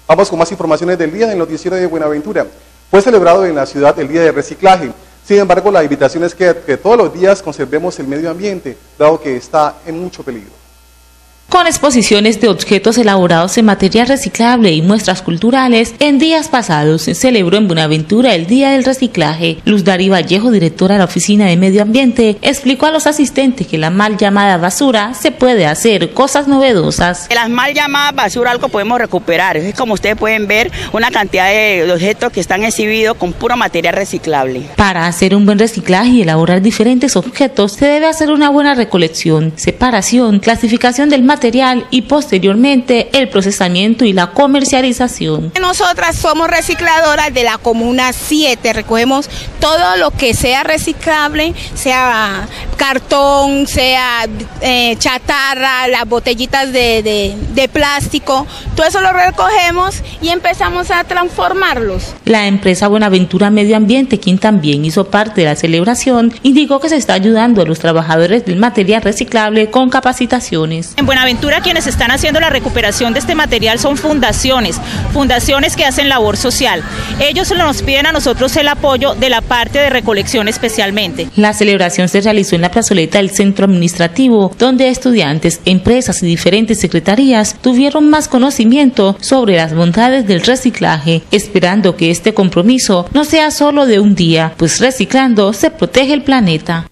Vamos con más informaciones del día en el noticiero de Buenaventura. Fue celebrado en la ciudad el Día de Reciclaje. Sin embargo, la invitación es que todos los días conservemos el medio ambiente, dado que está en mucho peligro. Con exposiciones de objetos elaborados en material reciclable y muestras culturales, en días pasados se celebró en Buenaventura el Día del Reciclaje. Luz Dari Vallejo, directora de la Oficina de Medio Ambiente, explicó a los asistentes que la mal llamada basura se puede hacer cosas novedosas. De las mal llamadas basura algo podemos recuperar. Es como ustedes pueden ver, una cantidad de objetos que están exhibidos con puro material reciclable. Para hacer un buen reciclaje y elaborar diferentes objetos, se debe hacer una buena recolección, separación, clasificación del material y posteriormente el procesamiento y la comercialización. Nosotras somos recicladoras de la Comuna 7, recogemos todo lo que sea reciclable, sea cartón, sea chatarra, las botellitas de plástico, todo eso lo recogemos y empezamos a transformarlos. La empresa Buenaventura Medio Ambiente, quien también hizo parte de la celebración, indicó que se está ayudando a los trabajadores del material reciclable con capacitaciones. En Buenaventura quienes están haciendo la recuperación de este material son fundaciones que hacen labor social. Ellos nos piden a nosotros el apoyo de la parte de recolección especialmente. La celebración se realizó en la plazoleta del centro administrativo, donde estudiantes, empresas y diferentes secretarías tuvieron más conocimiento sobre las bondades del reciclaje, esperando que este compromiso no sea solo de un día, pues reciclando se protege el planeta.